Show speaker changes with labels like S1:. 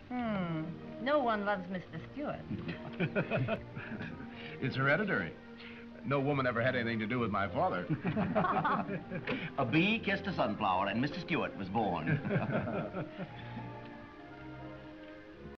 S1: No one loves Mr. Stewart.
S2: It's hereditary. No woman ever had anything to do with my father.
S3: A bee kissed a sunflower, and Mr. Stewart was born.